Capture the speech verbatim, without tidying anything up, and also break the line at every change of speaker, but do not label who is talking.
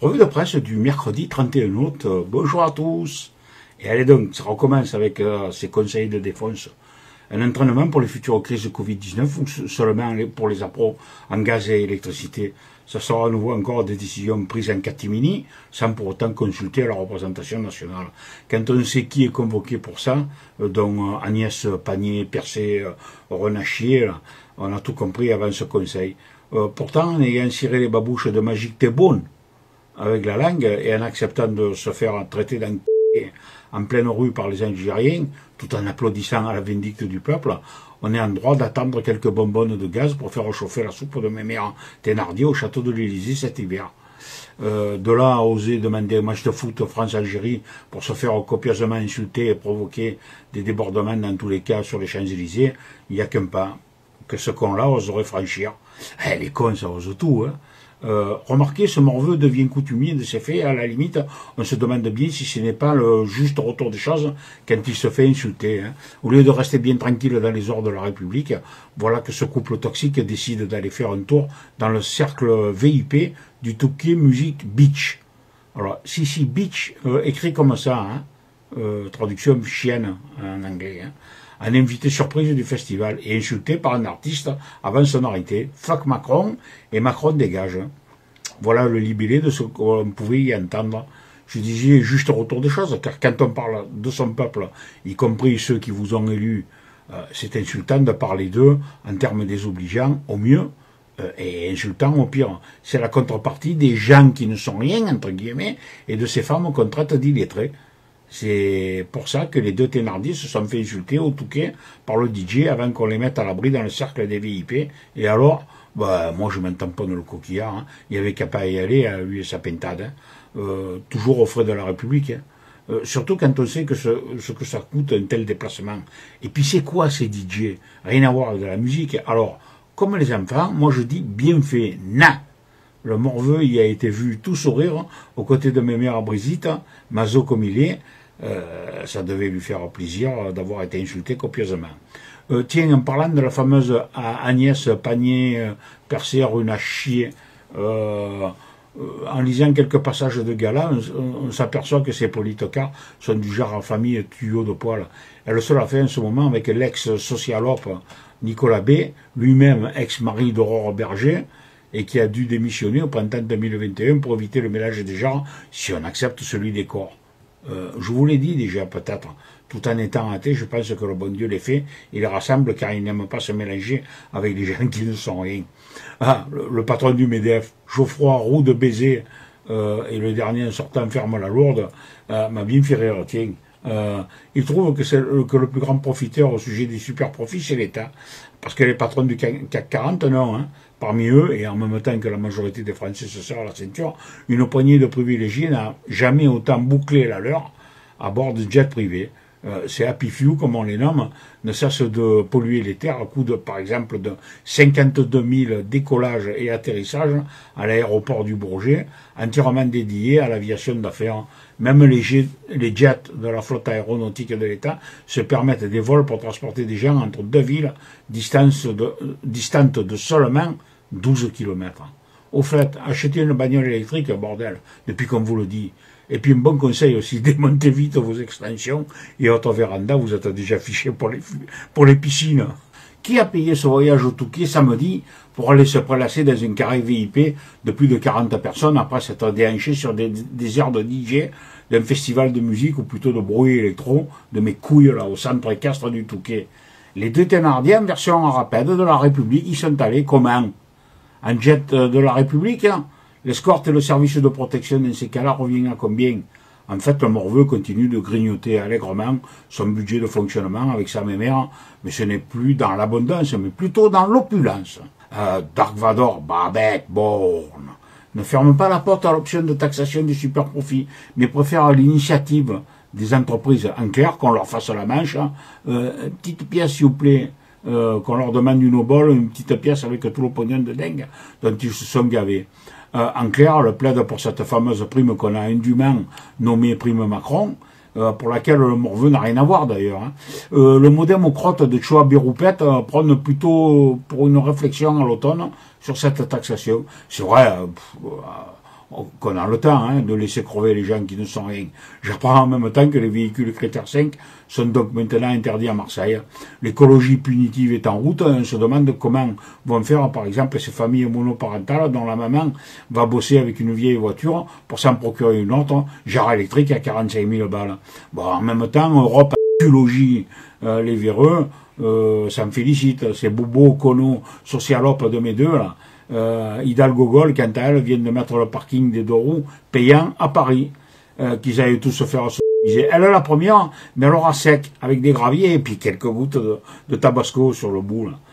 Revue de presse du mercredi trente et un août. Euh, bonjour à tous. Et allez donc, ça recommence avec euh, ces conseils de défense. Un entraînement pour les futures crises de Covid dix-neuf ou seulement pour les appros en gaz et électricité. Ça sera à nouveau encore des décisions prises en catimini, sans pour autant consulter la représentation nationale. Quand on sait qui est convoqué pour ça, euh, dont euh, Agnès Pannier-Percé, euh, Renachier, là, on a tout compris avant ce conseil. Euh, pourtant, en ayant ciré les babouches de Magique Thébaune avec la langue et en acceptant de se faire traiter d'un en pleine rue par les Algériens, tout en applaudissant à la vindicte du peuple, on est en droit d'attendre quelques bonbonnes de gaz pour faire chauffer la soupe de mes mères Thénardier au château de l'Élysée cet hiver. Euh, de là à oser demander un match de foot France-Algérie pour se faire copieusement insulter et provoquer des débordements dans tous les cas sur les Champs-Élysées, il n'y a qu'un pas que ce con-là oserait franchir. Eh, les cons, ça ose tout, hein. Euh, remarquez, ce morveux devient coutumier de ces faits, à la limite, on se demande bien si ce n'est pas le juste retour des choses quand il se fait insulter. Hein. Au lieu de rester bien tranquille dans les ordres de la République, voilà que ce couple toxique décide d'aller faire un tour dans le cercle V I P du Touquet Music Beach. Alors, si, si, Beach, euh, écrit comme ça, hein, euh, traduction chienne en anglais, hein. Un invité surprise du festival et insulté par un artiste avant son arrêté. Fuck Macron et Macron dégage. Voilà le libellé de ce qu'on pouvait y entendre. Je disais juste retour des choses, car quand on parle de son peuple, y compris ceux qui vous ont élus, euh, c'est insultant de parler d'eux en termes désobligeants au mieux euh, et insultant au pire. C'est la contrepartie des gens qui ne sont rien, entre guillemets, et de ces femmes qu'on traite d'illettrés. C'est pour ça que les deux Thénardier se sont fait insulter au Touquet par le D J avant qu'on les mette à l'abri dans le cercle des V I P. Et alors, bah, moi je m'entends pas dans le coquillard, hein. Il y avait qu'à pas y aller, à lui et sa pentade, hein. euh, toujours aux frais de la République. Hein. Euh, surtout quand on sait que ce, ce que ça coûte un tel déplacement. Et puis c'est quoi ces D J? Rien à voir avec de la musique. Alors, comme les enfants, moi je dis bien fait, na. Le morveux y a été vu tout sourire aux côtés de mes mères à Brigitte, maso comme il est. Euh, ça devait lui faire plaisir d'avoir été insulté copieusement. Euh, tiens, en parlant de la fameuse Agnès Pannier-Percé Renachier, euh, en lisant quelques passages de gala, on, on s'aperçoit que ces politocars sont du genre en famille tuyau de poil. Elle se l'a fait en ce moment avec l'ex-socialope Nicolas B, lui-même ex-mari d'Aurore Berger, et qui a dû démissionner au printemps deux mille vingt et un pour éviter le mélange des genres, si on accepte celui des corps. Euh, je vous l'ai dit déjà peut-être, tout en étant athée, je pense que le bon Dieu les fait, il les rassemble car il n'aime pas se mélanger avec des gens qui ne sont rien. Ah, le, le patron du MEDEF, Geoffroy Roux de Baiser, euh, et le dernier en sortant ferme la lourde, euh, m'a bien fait rire, tiens. Euh, il trouve que, c'est le, que le plus grand profiteur au sujet des super profits, c'est l'État. Parce que les patrons du C A C quarante, non, hein. Parmi eux, et en même temps que la majorité des Français se serrent la ceinture, une poignée de privilégiés n'a jamais autant bouclé la leur à bord de jets privés. Euh, ces happy few, comme on les nomme, ne cessent de polluer les terres à coup de, par exemple, de cinquante-deux mille décollages et atterrissages à l'aéroport du Bourget, entièrement dédiés à l'aviation d'affaires. Même les jets, les jets de la flotte aéronautique de l'État se permettent des vols pour transporter des gens entre deux villes distance de, distantes de seulement douze kilomètres. Au fait, achetez une bagnole électrique, bordel, depuis qu'on vous le dit. Et puis un bon conseil aussi, démontez vite vos extensions et autres vérandas, vous êtes déjà fichés pour les, pour les piscines. Qui a payé ce voyage au Touquet samedi pour aller se prélasser dans une carré V I P de plus de quarante personnes après s'être déhanché sur des, des airs de D J d'un festival de musique ou plutôt de bruit électro de mes couilles là au centre équestre du Touquet? Les deux Thénardier en version rapide de la République, ils sont allés comment? En jet de la République, hein? L'escorte et le service de protection dans ces cas-là revient à combien? En fait, le morveux continue de grignoter allègrement son budget de fonctionnement avec sa mémère, mais ce n'est plus dans l'abondance, mais plutôt dans l'opulence. Euh, Dark Vador, Babette, Born, ne ferme pas la porte à l'option de taxation des super profits, mais préfère l'initiative des entreprises. En clair, qu'on leur fasse la manche, euh, une petite pièce s'il vous plaît, euh, qu'on leur demande une obole, une petite pièce avec tout le pognon de dingue dont ils se sont gavés. Euh, en clair, le plaide pour cette fameuse prime qu'on a indûment nommée prime Macron, euh, pour laquelle le morveux n'a rien à voir d'ailleurs. Hein. Euh, le modem aux crottes de Choa Biroupette euh, prône plutôt pour une réflexion à l'automne sur cette taxation. C'est vrai, euh, pff, qu'on a le temps hein, de laisser crever les gens qui ne sont rien. J'apprends en même temps que les véhicules Critère cinq sont donc maintenant interdits à Marseille. L'écologie punitive est en route. On se demande comment vont faire, par exemple, ces familles monoparentales dont la maman va bosser avec une vieille voiture pour s'en procurer une autre, genre électrique à quarante-cinq mille balles. Bon, en même temps, Europe logis euh, les véreux, euh, ça me félicite. C'est Bobo, Kono, socialope de mes deux, là. Euh, Hidalgo Gol, quant à elle, viennent de mettre le parking des deux roues payant à Paris, euh, qu'ils allaient tous se faire sodomiser. Elle est la première, mais elle aura sec, avec des graviers et puis quelques gouttes de, de tabasco sur le bout, là.